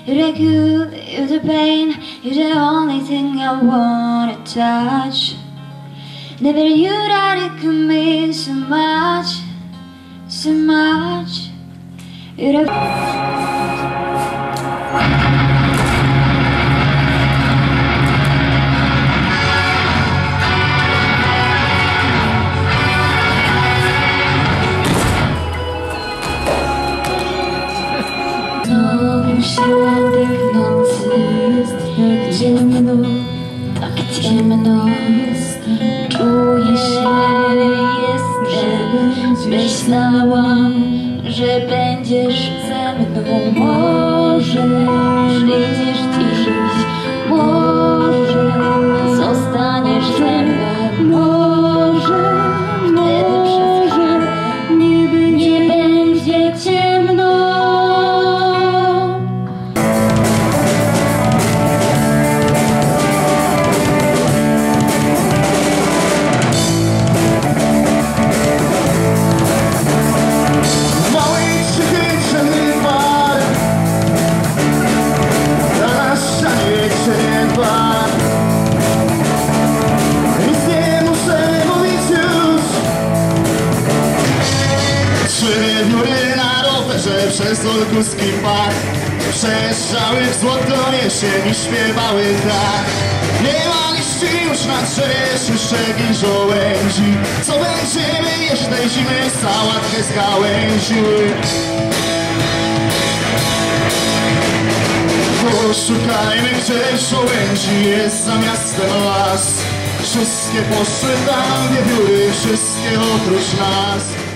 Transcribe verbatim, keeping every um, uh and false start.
You're the good, you're the pain, you're the only thing I wanna touch. Never knew that it could mean so much, so much. You're the siłą tych nocy jest tak ciemno, tak ciemno. Czuję się, jestem. Myślałam, że będziesz ze mną. Może przyjdziesz dziś, może zostaniesz ze mną. Może wtedy przez chwilę nie będzie ciemno. Wiewióry na rowerze przez Olkuski Park przejeżdżały w złotą jesień i śpiewały tak. Nie ma liści już na drzewie, szyszek i żołędzi. Co będziemy jeść tej zimy, sałatkę z gałęziły. Poszukajmy, gdzie żołędzi jest za miastem las. Wszystkie poszły tam wiewióry, wszystkie oprócz nas.